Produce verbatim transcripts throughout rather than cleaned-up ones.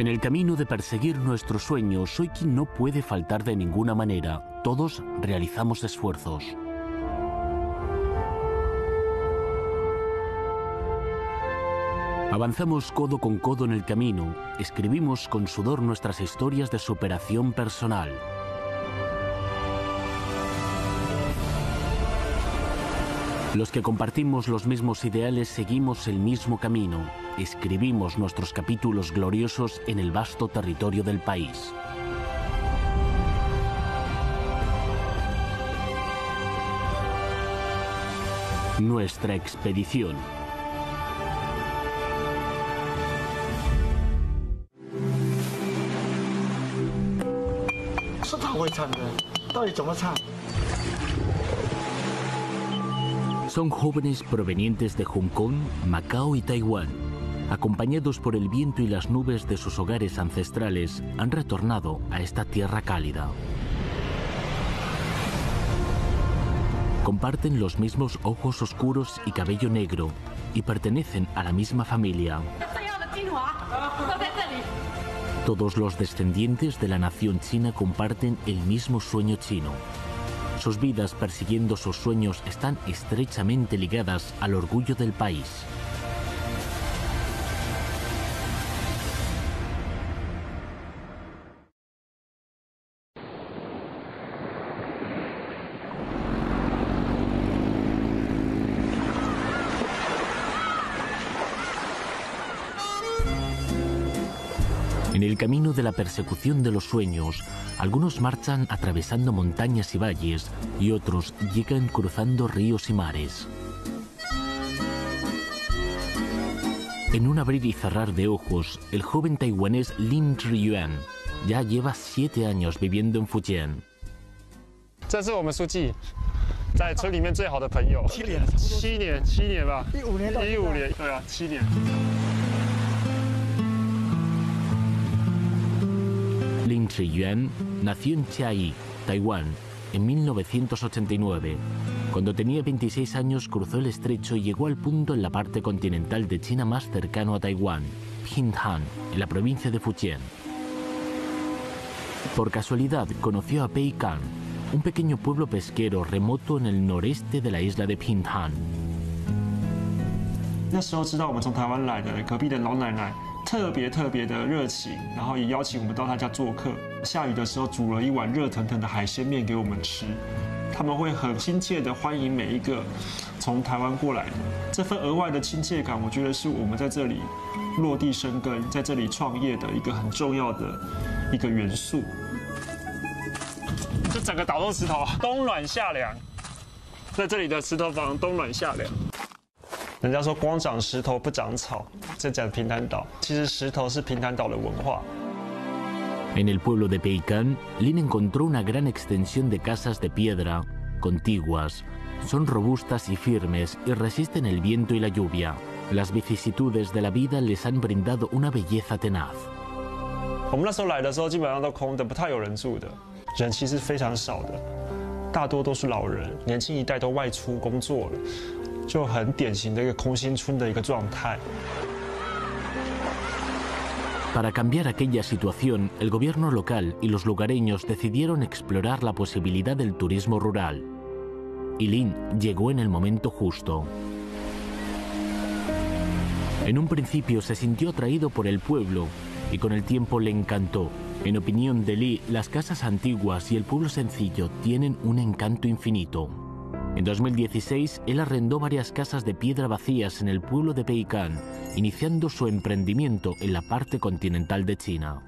En el camino de perseguir nuestros sueños, soy quien no puede faltar de ninguna manera. Todos realizamos esfuerzos. Avanzamos codo con codo en el camino, escribimos con sudor nuestras historias de superación personal. Los que compartimos los mismos ideales seguimos el mismo camino, escribimos nuestros capítulos gloriosos en el vasto territorio del país. Nuestra expedición. 是他会唱的，到底怎么唱？ Son jóvenes provenientes de Hong Kong, Macao y Taiwán. Acompañados por el viento y las nubes de sus hogares ancestrales, han retornado a esta tierra cálida. Comparten los mismos ojos oscuros y cabello negro, y pertenecen a la misma familia. Todos los descendientes de la nación china comparten el mismo sueño chino. Sus vidas persiguiendo sus sueños están estrechamente ligadas al orgullo del país. En el camino de la persecución de los sueños, algunos marchan atravesando montañas y valles y otros llegan cruzando ríos y mares. En un abrir y cerrar de ojos, el joven taiwanés Lin Zhiyuan ya lleva siete años viviendo en Fujian. 这是我们书记在村里面最好的朋友。七年，七年，七年吧。一五年到一五年，对啊，七年。 Lin Zhiyuan nació en Chiayi, Taiwán, en mil novecientos ochenta y nueve. Cuando tenía veintiséis años cruzó el estrecho y llegó al punto en la parte continental de China más cercano a Taiwán, Pingtan, en la provincia de Fujian. Por casualidad conoció a Peikan, un pequeño pueblo pesquero remoto en el noreste de la isla de Pingtan. 那时候知道我们从台湾来的隔壁的老奶奶。 特别特别的热情，然后也邀请我们到他家做客。下雨的时候煮了一碗热腾腾的海鲜面给我们吃。他们会很亲切的欢迎每一个从台湾过来的。这份额外的亲切感，我觉得是我们在这里落地生根，在这里创业的一个很重要的一个元素。这整个岛都是石头，冬暖夏凉，在这里的石头房冬暖夏凉。 人家说光长石头不长草，在讲平潭岛，其实石头是平潭岛的文化。 En el pueblo de Peikan, Lin encontró una gran extensión de casas de piedra, contiguas. Son robustas y firmes y resisten el viento y la lluvia. Las vicisitudes de la vida les han brindado una belleza tenaz. 我们那时候来的时候，基本上都空的，不太有人住的，人其实非常少的，大多都是老人，年轻一代都外出工作了。 就很典型的一个空心村的一个状态。 Para cambiar aquella situación, el gobierno local y los lugareños decidieron explorar la posibilidad del turismo rural. Y Lin llegó en el momento justo. En un principio se sintió atraído por el pueblo y con el tiempo le encantó. En opinión de Li, las casas antiguas y el pueblo sencillo tienen un encanto infinito. En dos mil dieciséis, él arrendó varias casas de piedra vacías en el pueblo de Peikan, iniciando su emprendimiento en la parte continental de China.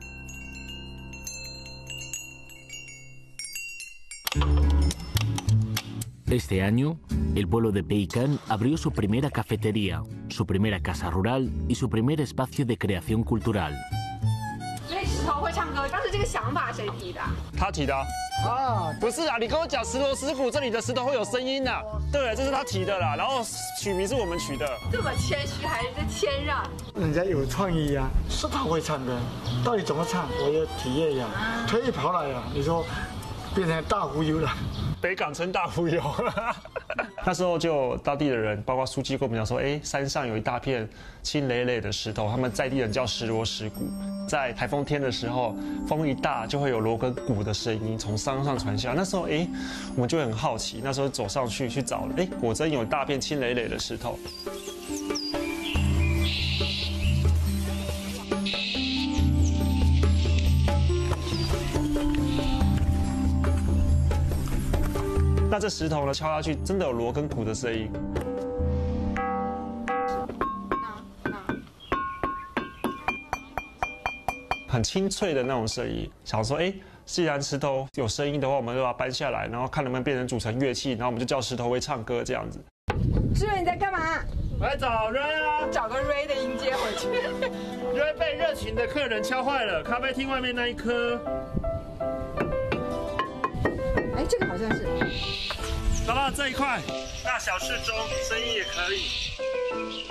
Este año, el pueblo de Peikan abrió su primera cafetería, su primera casa rural y su primer espacio de creación cultural. 石头会唱歌，当时这个想法谁提的？ 他提的。啊，不是啊，你跟我讲石头石鼓，这里的石头会有声音呐。对，这是他提的啦。然后取名是我们取的。 这么谦虚还是在谦让？ 人家有创意呀、啊，是他会唱的，到底怎么唱，我也体验呀。特意跑来呀，你说变成大忽悠了。 北港称大忽悠。 那时候就当地的人，包括书记跟我们讲说，哎，山上有一大片青累累的石头，他们在地人叫石锣石鼓。在台风天的时候，风一大就会有锣跟鼓的声音从山上传下来。那时候，哎，我们就很好奇，那时候走上去去找，哎，果真有一大片青累累的石头。那这石头呢，敲下去真的有锣跟鼓的声音，很清脆的那种声音。想说，哎，既然石头有声音的话，我们就把它搬下来，然后看能不能变成组成乐器，然后我们就叫石头会唱歌这样子。 志远你在干嘛？ 我来找 Ray 啊， 找个 Ray 的迎接回去。 Ray 被热情的客人敲坏了，咖啡厅外面那一颗。 哎，这个好像是。 找到这一块，大小适中，声音也可以。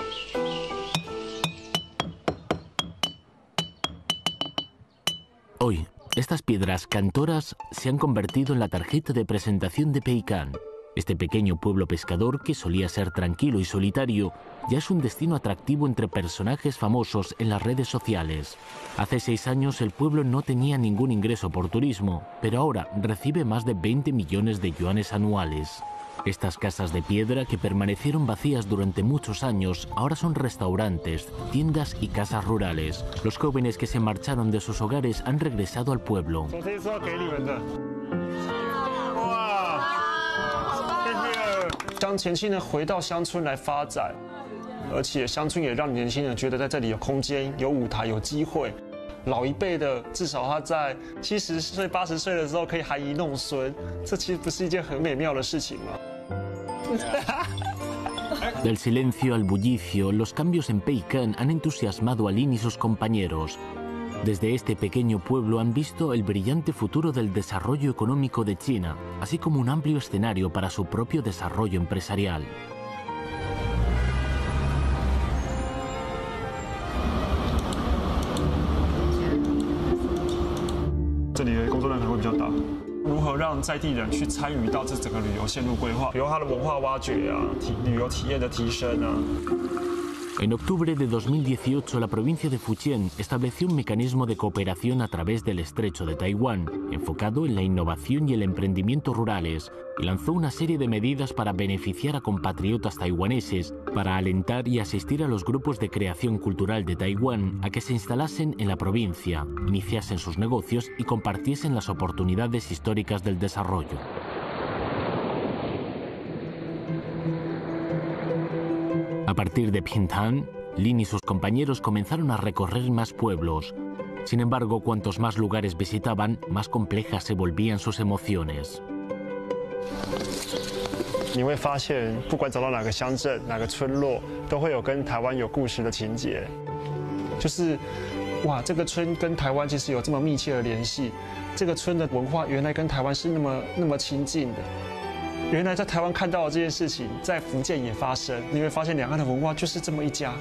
Hoy, estas piedras cantoras se han convertido en la tarjeta de presentación de Peicán. Este pequeño pueblo pescador, que solía ser tranquilo y solitario, ya es un destino atractivo entre personajes famosos en las redes sociales. Hace seis años el pueblo no tenía ningún ingreso por turismo, pero ahora recibe más de veinte millones de yuanes anuales. Estas casas de piedra, que permanecieron vacías durante muchos años, ahora son restaurantes, tiendas y casas rurales. Los jóvenes que se marcharon de sus hogares han regresado al pueblo. 让年轻人回到乡村来发展，而且乡村也让年轻人觉得在这里有空间、有舞台、有机会。老一辈的至少他在七十岁、八十岁的时候可以含饴弄孙，这其实不是一件很美妙的事情吗？ Del silencio al bullicio, los cambios en Peicán han entusiasmado a Lin y sus compañeros. Desde este pequeño pueblo han visto el brillante futuro del desarrollo económico de China, así como un amplio escenario para su propio desarrollo empresarial. 这里的工作量可能会比较大。如何让在地人去参与到这整个旅游线路规划，比如它的文化挖掘啊、体旅游体验的提升啊。 En octubre de dos mil dieciocho, la provincia de Fujian estableció un mecanismo de cooperación a través del Estrecho de Taiwán, enfocado en la innovación y el emprendimiento rurales, y lanzó una serie de medidas para beneficiar a compatriotas taiwaneses, para alentar y asistir a los grupos de creación cultural de Taiwán a que se instalasen en la provincia, iniciasen sus negocios y compartiesen las oportunidades históricas del desarrollo. A partir de Pingtan, Lin y sus compañeros comenzaron a recorrer más pueblos. Sin embargo, cuantos más lugares visitaban, más complejas se volvían sus emociones. 你会发现，不管走到哪个乡镇、哪个村落，都会有跟台湾有故事的情节。就是，哇，这个村跟台湾其实有这么密切的联系，这个村的文化原来跟台湾是那么那么亲近的。 原来在台湾看到的这件事情，在福建也发生。你会发现，两岸的文化就是这么一家。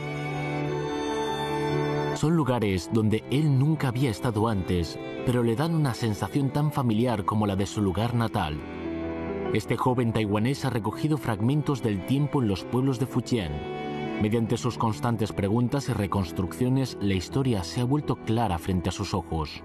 Son lugares donde él nunca había estado antes, pero le dan una sensación tan familiar como la de su lugar natal. Este joven taiwanés ha recogido fragmentos del tiempo en los pueblos de Fujian. Mediante sus constantes preguntas y reconstrucciones, la historia se ha vuelto clara frente a sus ojos.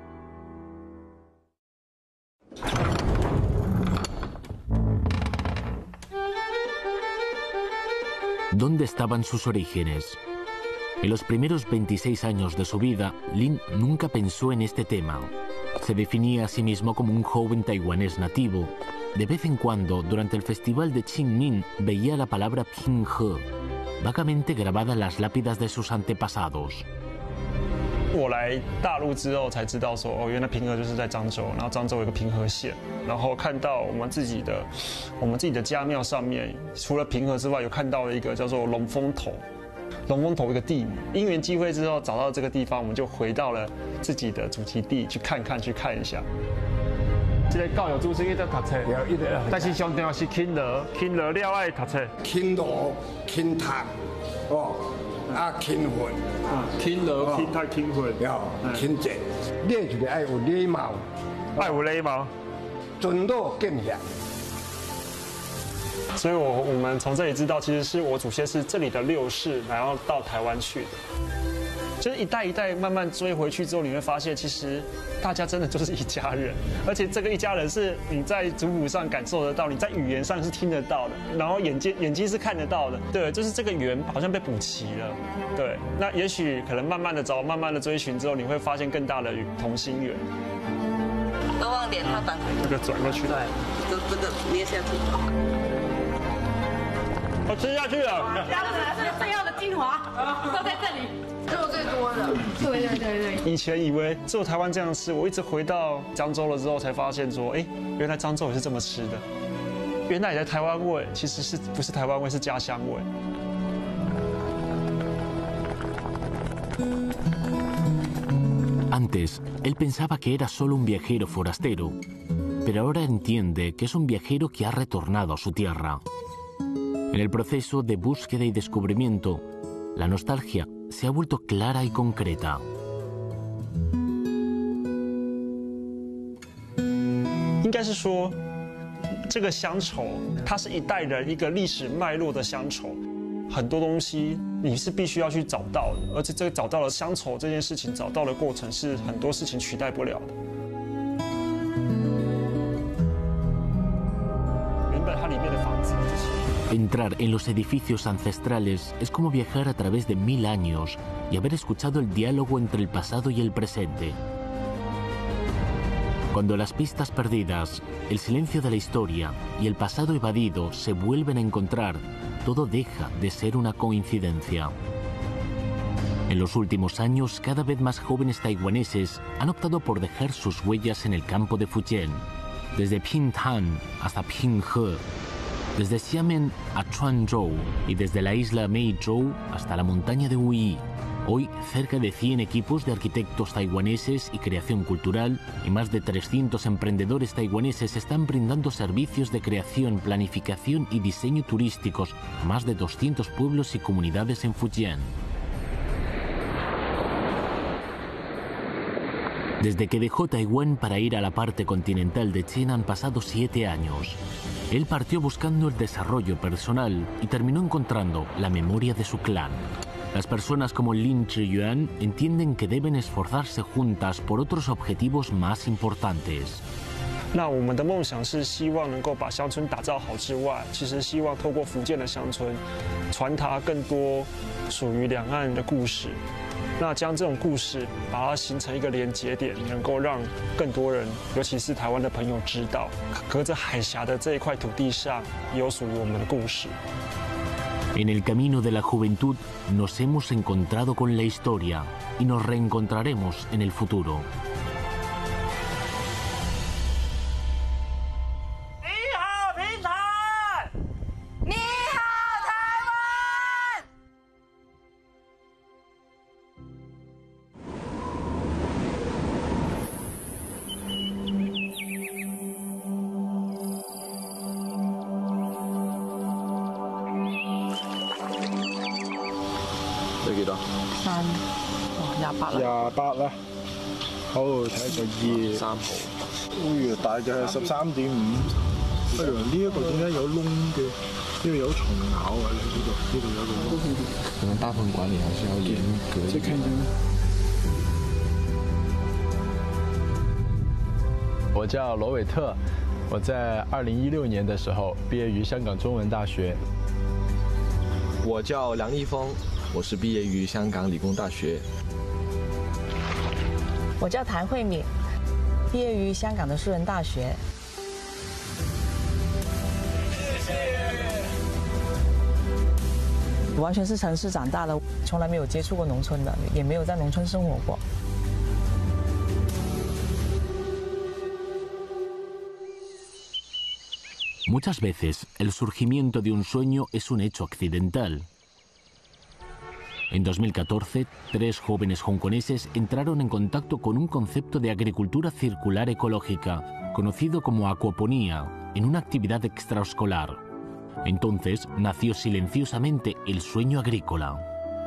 ¿Dónde estaban sus orígenes? En los primeros veintiséis años de su vida, Lin nunca pensó en este tema. Se definía a sí mismo como un joven taiwanés nativo. De vez en cuando, durante el festival de Qingming, veía la palabra Pinghe, vagamente grabada en las lápidas de sus antepasados. 我来大陆之后才知道说，哦，原来平和就是在漳州，然后漳州有一个平和县，然后看到我们自己的，我们自己的家庙上面，除了平和之外，有看到了一个叫做龙峰头，龙峰头一个地名。因缘机会之后找到这个地方，我们就回到了自己的祖籍地去看看，去看一下。这个教育主持一直读册，但是上重要是勤劳，勤劳了爱读册， 勤劳、勤读，哦。 啊，勤奋， 啊，勤劳、勤读、勤奋， 要勤俭，你就是爱有礼貌， 爱有礼貌， 尊老敬贤。 所以我我们从这里知道，其实是我祖先是这里的六世，然后到台湾去的。就是一代一代慢慢追回去之后，你会发现，其实大家真的就是一家人，而且这个一家人是你在族谱上感受得到，你在语言上是听得到的，然后眼睛眼睛是看得到的。对，就是这个缘好像被补齐了。对，那也许可能慢慢的找，慢慢的追寻之后，你会发现更大的同心圆。 都忘点它转回去， 这个转过去。 对，这这个捏下去就好。 我吃下去了。 这样子是最要的精华，都在这里，肉最多的。对对对对。 以前以为只有台湾这样吃，我一直回到漳州了之后才发现说，哎，原来漳州也是这么吃的。原来的台湾味其实是不是台湾味，是家乡味。 Antes, él pensaba que era solo un viajero forastero, pero ahora entiende que es un viajero que ha retornado a su tierra. En el proceso de búsqueda y descubrimiento, la nostalgia se ha vuelto clara y concreta. 应该是说，这个乡愁，它是一代人一个历史脉络的乡愁。很多东西你是必须要去找到的，而且这个找到了乡愁这件事情，找到的过程是很多事情取代不了的。原本它里面的房子就是。 Entrar en los edificios ancestrales es como viajar a través de mil años y haber escuchado el diálogo entre el pasado y el presente. Cuando las pistas perdidas, el silencio de la historia y el pasado evadido se vuelven a encontrar, todo deja de ser una coincidencia. En los últimos años, cada vez más jóvenes taiwaneses han optado por dejar sus huellas en el campo de Fujian, desde Pingtan hasta Pinghe, desde Xiamen a Quanzhou y desde la isla Meizhou hasta la montaña de Wuyi. Hoy, cerca de cien equipos de arquitectos taiwaneses y creación cultural y más de trescientos emprendedores taiwaneses están brindando servicios de creación, planificación y diseño turísticos a más de doscientos pueblos y comunidades en Fujian. Desde que dejó Taiwán para ir a la parte continental de China han pasado siete años. Él partió buscando el desarrollo personal y terminó encontrando la memoria de su clan. Las personas como Lin Zhiyuan entienden que deben esforzarse juntas por otros objetivos más importantes. 那我们的梦想是希望能够把乡村打造好之外，其实希望透过福建的乡村，传达更多属于两岸的故事。那将这种故事把它形成一个连结点，能够让更多人，尤其是台湾的朋友知道，隔着海峡的这一块土地上，也有属于我们的故事。 En el camino de la juventud nos hemos encontrado con la historia y nos reencontraremos en el futuro. "我叫罗伟特，我在二零一六年的时候毕业于香港中文大学。 我叫梁立峰，我是毕业于香港理工大学。 我叫谭慧敏，毕业于香港的树人大学。我完全是城市长大的，从来没有接触过农村的，也没有在农村生活过。 Muchas veces, el surgimiento de un sueño es un hecho accidental. En dos mil catorce, tres jóvenes hongkoneses entraron en contacto con un concepto de agricultura circular ecológica, conocido como acuaponía, en una actividad extraescolar. Entonces, nació silenciosamente el sueño agrícola.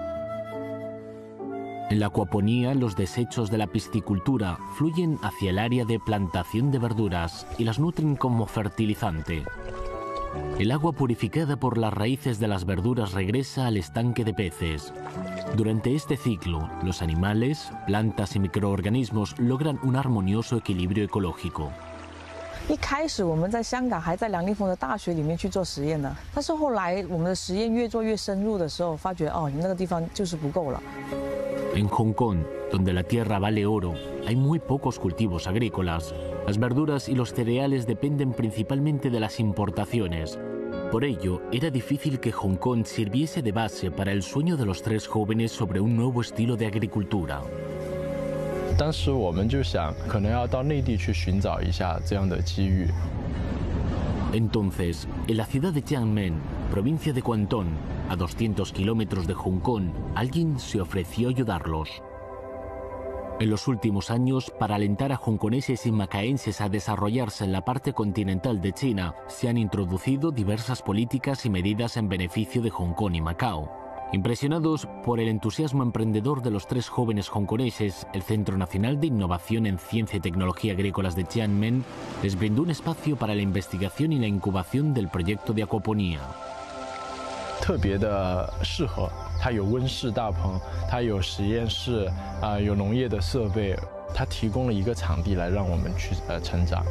En la acuaponía, los desechos de la piscicultura fluyen hacia el área de plantación de verduras y las nutren como fertilizante. El agua purificada por las raíces de las verduras regresa al estanque de peces. Durante este ciclo, los animales, plantas y microorganismos logran un armonioso equilibrio ecológico. 一开始我们在香港还在梁立峰的大学里面去做实验的，但是后来我们的实验越做越深入的时候，发觉哦，那个地方就是不够了。 En Hong Kong, donde la tierra vale oro, hay muy pocos cultivos agrícolas. Las verduras y los cereales dependen principalmente de las importaciones. Por ello, era difícil que Hong Kong sirviese de base para el sueño de los tres jóvenes sobre un nuevo estilo de agricultura. 当时我们就想，可能要到内地去寻找一下这样的机遇。 Entonces, en la ciudad de Xiamen, provincia de Guangdong, a doscientos kilómetros de Hong Kong, alguien se ofreció a ayudarlos. En los últimos años, para alentar a hongkoneses y macaenses a desarrollarse en la parte continental de China, se han introducido diversas políticas y medidas en beneficio de Hong Kong y Macao. Impresionados por el entusiasmo emprendedor de los tres jóvenes hongkoneses, el Centro Nacional de Innovación en Ciencia y Tecnología Agrícolas de Xiamen les brindó un espacio para la investigación y la incubación del proyecto de acuaponía. 特别的适合，它有温室大棚，它有实验室，啊、呃，有农业的设备，它提供了一个场地来让我们去呃成长。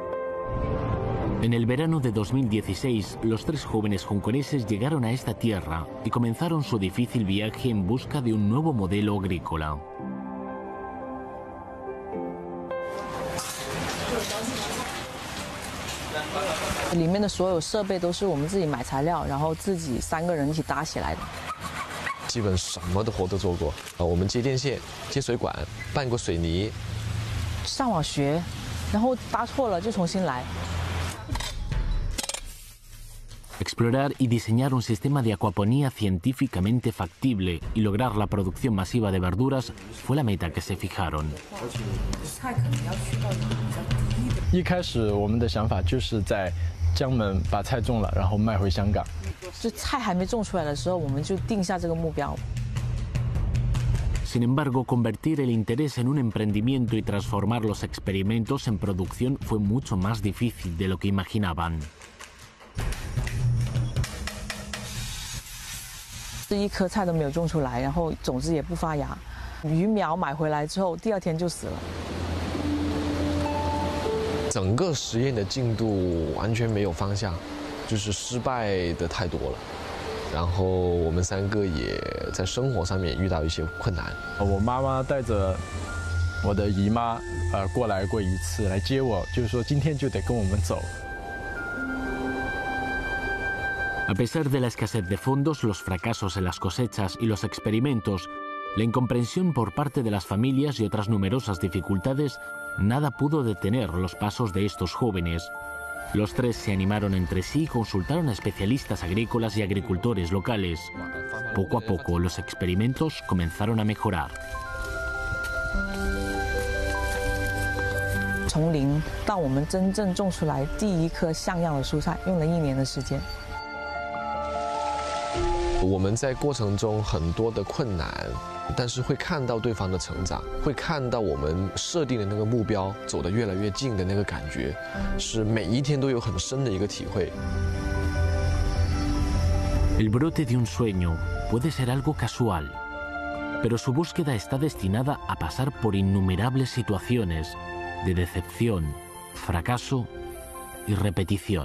En el verano de dos mil dieciséis, los tres jóvenes hongkoneses llegaron a esta tierra y comenzaron su difícil viaje en busca de un nuevo modelo agrícola. 里面的所有设备都是我们自己买材料，然后自己三个人一起搭起来的。 基本什么的活都做过啊，我们接电线、接水管、拌过水泥。 上网学，然后搭错了就重新来。 Explorar y diseñar un sistema de acuaponía científicamente factible y lograr la producción masiva de verduras fue la meta que se fijaron. 一开始我们的想法就是在江门把菜种了，然后卖回香港。 就菜还没种出来的时候，我们就定下这个目标。 Sin embargo, convertir el interés en un emprendimiento y transformar los experimentos en producción fue mucho más difícil de lo que imaginaban. 这一颗菜都没有种出来，然后种子也不发芽，鱼苗买回来之后，第二天就死了。 整个实验的进度完全没有方向，就是失败的太多了。然后我们三个也在生活上面遇到一些困难。 我妈妈带着我的姨妈呃过来过一次来接我，就是说今天就得跟我们走。 A pesar de la escasez de fondos, los fracasos en las cosechas y los experimentos, la incomprensión por parte de las familias y otras numerosas dificultades, nada pudo detener los pasos de estos jóvenes. Los tres se animaron entre sí y consultaron a especialistas agrícolas y agricultores locales. Poco a poco, los experimentos comenzaron a mejorar. 从零到我们真正种出来第一颗像样的蔬菜，用了一年的时间。 我们在过程中很多的困难，但是会看到对方的成长，会看到我们设定的那个目标走得越来越近的那个感觉，是每一天都有很深的一个体会。 El brote de un sueño puede ser algo casual, pero su búsqueda está destinada a pasar por innumerables situaciones de decepción, fracaso y repetición.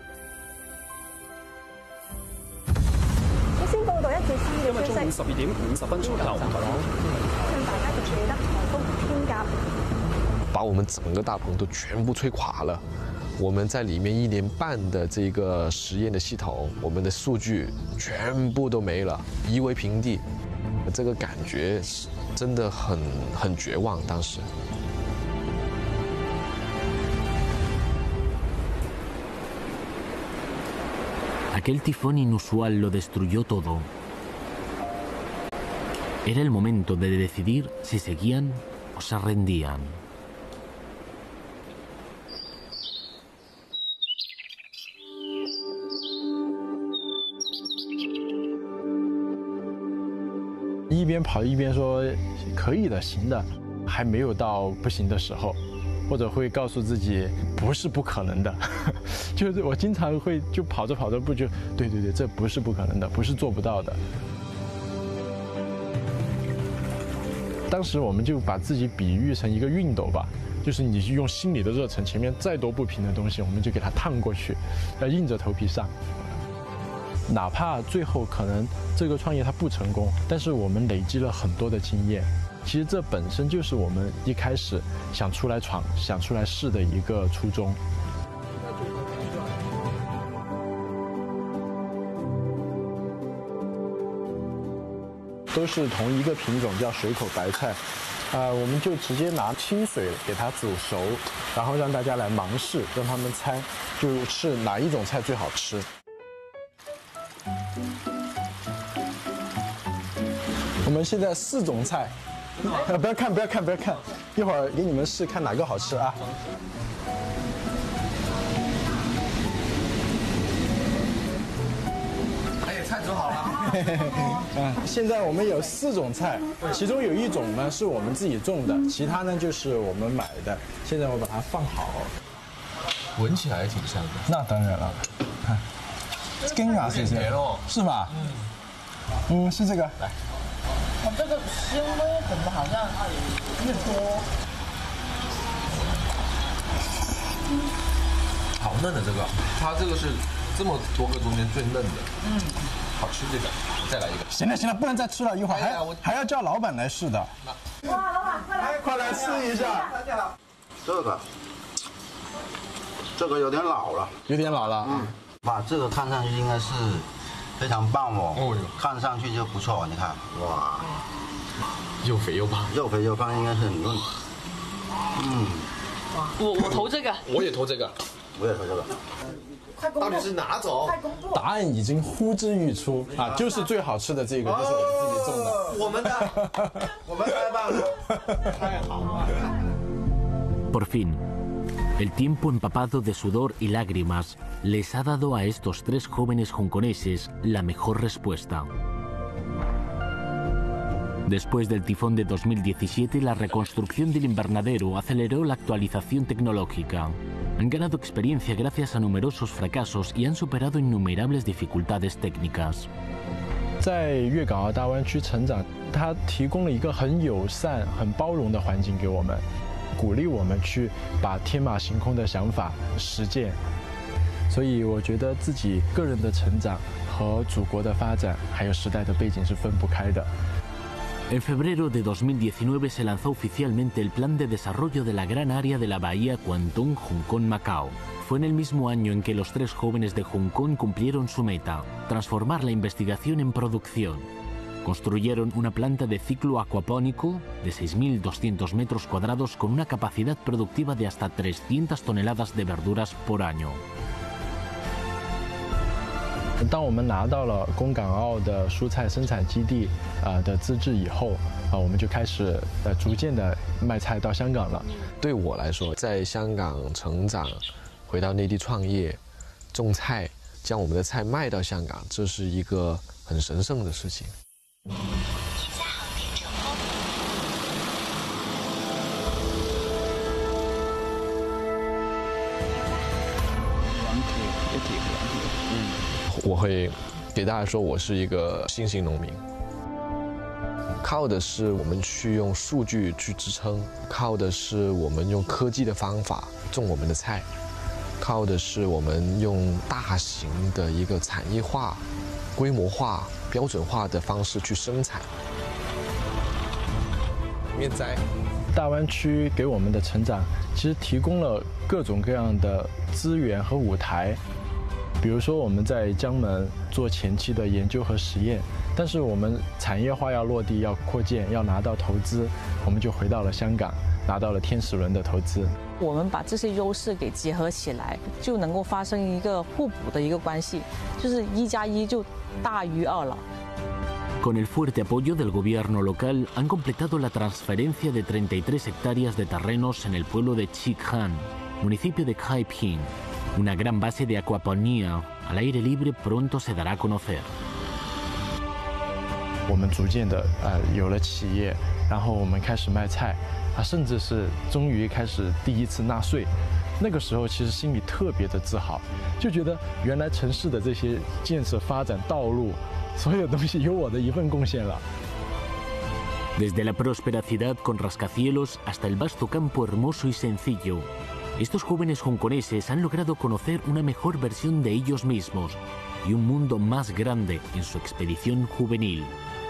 因為中午十二點五十分左右， 大家就記得颱風天鴿， 把我們整個大棚都全部吹垮了。我們在裡面一年半的這個實驗的系統，我們的數據全部都沒了，夷為平地。這個感覺真的很很絕望，當時。 Aquel tifón inusual lo destruyó todo. Era el momento de decidir si seguían o se rendían. "一边跑一边说可以的，行的，还没有到不行的时候。 或者会告诉自己不是不可能的。就是我经常会就跑着跑着步就，对对对，这不是不可能的，不是做不到的。当时我们就把自己比喻成一个熨斗吧，就是你用心里的热忱，前面再多不平的东西，我们就给它烫过去，要硬着头皮上。哪怕最后可能这个创业它不成功，但是我们累积了很多的经验。其实这本身就是我们一开始想出来闯、想出来试的一个初衷。都是同一个品种，叫水口白菜，啊、呃，我们就直接拿清水给它煮熟，然后让大家来盲试，让他们猜，就是哪一种菜最好吃。我们现在四种菜，啊，不要看，不要看，不要看，一会儿给你们试看哪个好吃啊。 哎，菜煮好了。 啊，现在我们有四种菜，其中有一种呢是我们自己种的，其他呢就是我们买的。现在我把它放好， 闻起来也挺香的。 那当然了，看，根啊，是不是？是吧？嗯，嗯，是这个。来， 我这个纤维怎么好像越多？ 好嫩的这个，它这个是这么多个中间最嫩的。嗯。好吃这个，再来一个。 行了行了，不能再吃了，一会儿还、哎、还要叫老板来试的。 哇，老板快来， 快来试一下。 大家好，这个，这个有点老了， 有点老了。 嗯，哇，这个看上去应该是非常棒哦。哦哟，看上去就不错，你看，哇， 又肥又胖， 又肥又胖，应该是很嫩。嗯， 我我投这个， 我也投这个， 我也投这个。 到底是哪种？ 答案已经呼之欲出啊，就是最好吃的这个，就是我自己种的。 我们的，我们太棒了，太好了。 Por fin, el tiempo empapado de sudor y lágrimas les ha dado a estos tres jóvenes hongkoneses la mejor respuesta. Después del tifón de dos mil diecisiete, la reconstrucción del invernadero aceleró la actualización tecnológica. Han ganado experiencia gracias a numerosos fracasos y han superado innumerables dificultades técnicas. 在粤港澳大湾区成长，它提供了一个很友善、很包容的环境给我们，鼓励我们去把天马行空的想法实践。所以我觉得自己个人的成长和祖国的发展，还有时代的背景是分不开的。 En febrero de dos mil diecinueve se lanzó oficialmente el Plan de Desarrollo de la Gran Área de la Bahía Guangdong, Hong Kong, Macao. Fue en el mismo año en que los tres jóvenes de Hong Kong cumplieron su meta, transformar la investigación en producción. Construyeron una planta de ciclo acuapónico de seis mil doscientos metros cuadrados con una capacidad productiva de hasta trescientas toneladas de verduras por año. 当我们拿到了供港澳的蔬菜生产基地啊的资质以后啊，我们就开始呃逐渐的卖菜到香港了。 对我来说，在香港成长，回到内地创业，种菜，将我们的菜卖到香港，这是一个很神圣的事情。我会给大家说，我是一个新型农民，靠的是我们去用数据去支撑，靠的是我们用科技的方法种我们的菜，靠的是我们用大型的一个产业化、规模化、标准化的方式去生产。面栽， 大湾区给我们的成长，其实提供了各种各样的资源和舞台。比如说我们在江门做前期的研究和实验，但是我们产业化要落地、要扩建、要拿到投资，我们就回到了香港，拿到了天使轮的投资。 我们把这些优势给结合起来，就能够发生一个互补的一个关系，就是一加一就大于二了。 Con el fuerte apoyo del gobierno local, han completado la transferencia de treinta y tres hectáreas de terrenos en el pueblo de Chikhan, municipio de Kaiping. Una gran base de acuaponía al aire libre pronto se dará a conocer. 我们逐渐的呃有了企业， 然后我们开始卖菜，啊，甚至是终于开始第一次纳税。那个时候其实心里特别的自豪，就觉得原来城市的这些建设、发展、道路，所有东西有我的一份贡献了。 Desde la próspera ciudad con rascacielos hasta el vasto campo hermoso y sencillo, estos jóvenes hongkoneses han logrado conocer una mejor versión de ellos mismos y un mundo más grande en su expedición juvenil.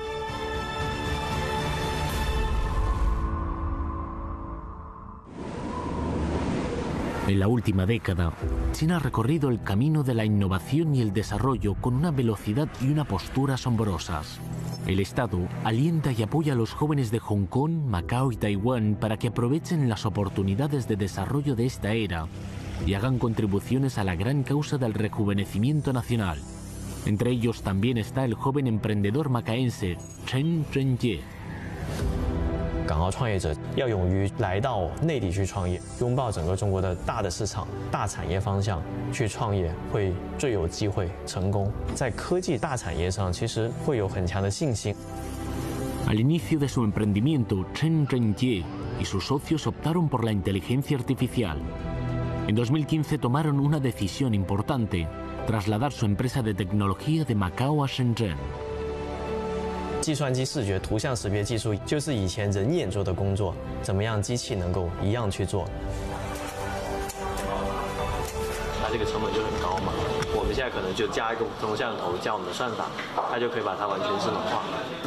En la última década, China ha recorrido el camino de la innovación y el desarrollo con una velocidad y una postura asombrosas. El Estado alienta y apoya a los jóvenes de Hong Kong, Macao y Taiwán para que aprovechen las oportunidades de desarrollo de esta era y hagan contribuciones a la gran causa del rejuvenecimiento nacional. Entre ellos también está el joven emprendedor macaense Chen Zhenjie. 港澳创业者要勇于来到内地去创业，拥抱整个中国的大的市场、大产业方向去创业，会最有机会成功。在科技大产业上，其实会有很强的信心。 Al inicio de su emprendimiento, Chen Zhenjie y sus socios optaron por la inteligencia artificial. En dos mil quince tomaron una decisión importante: trasladar su empresa de tecnología de Macao a Shenzhen. 计算机视觉图像识别技术就是以前人眼做的工作，怎么样机器能够一样去做？它这个成本就很高嘛。我们现在可能就加一个普通摄像头，加我们的算法，它就可以把它完全智能化。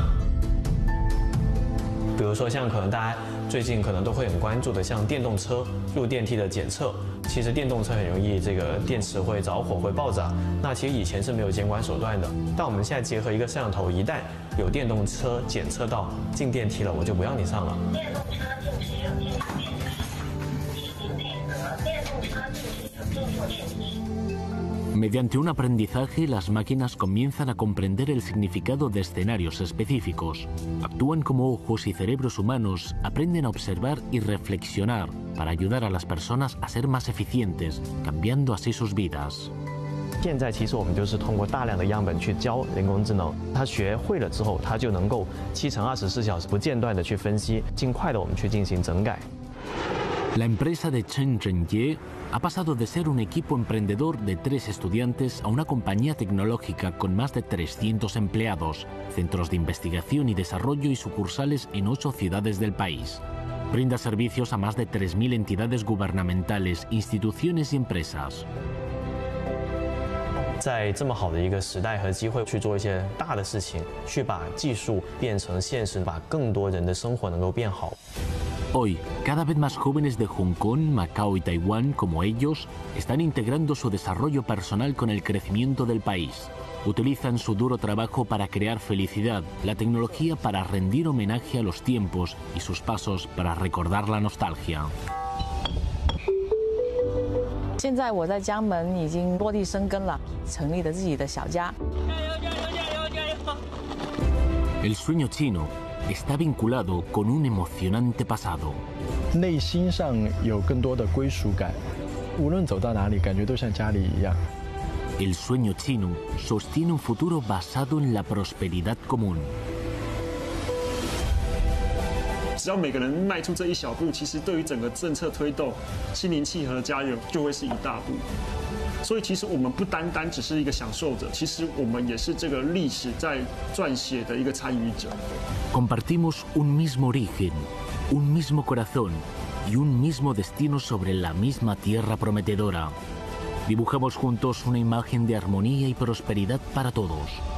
比如说像可能大家最近可能都会很关注的，像电动车入电梯的检测。其实电动车很容易这个电池会着火会爆炸，那其实以前是没有监管手段的。但我们现在结合一个摄像头，一旦有电动车检测到进电梯了，我就不让你上了。电动车进去有电梯，提醒配合电动车进去有进入电梯。 Mediante un aprendizaje, las máquinas comienzan a comprender el significado de escenarios específicos. Actúan como ojos y cerebros humanos, aprenden a observar y reflexionar para ayudar a las personas a ser más eficientes, cambiando así sus vidas. 现在其实我们就是通过大量的样本去教人工智能，它学会了之后，它就能够七乘二十四小时不间断的去分析，尽快的我们去进行整改。 La empresa de Chen Zhenjie ha pasado de ser un equipo emprendedor de tres estudiantes a una compañía tecnológica con más de trescientos empleados, centros de investigación y desarrollo y sucursales en ocho ciudades del país. Brinda servicios a más de tres mil entidades gubernamentales, instituciones y empresas. 在这么好的一个时代和机会去做一些大的事情，去把技术变成现实，把更多人的生活能够变好。 Hoy, cada vez más jóvenes de Hong Kong, Macao y Taiwán, como ellos, están integrando su desarrollo personal con el crecimiento del país. Utilizan su duro trabajo para crear felicidad, la tecnología para rendir homenaje a los tiempos y sus pasos para recordar la nostalgia. 现在我在江门已经落地生根了，成立了自己的小家。加油加油加油加油！ El sueño chino está vinculado con un emocionante pasado. 内心上有更多的归属感，无论走到哪里，感觉都像家里一样。 El sueño chino sostiene un futuro basado en la prosperidad común. 只要每个人迈出这一小步，其实对于整个政策推动、心灵契合加油就会是一大步。所以，其实我们不单单只是一个享受者，其实我们也是这个历史在撰写的一个参与者。 Compartimos un mismo origen, un mismo corazón y un mismo destino sobre la misma tierra prometedora. Dibujamos juntos una imagen de armonía y prosperidad para todos.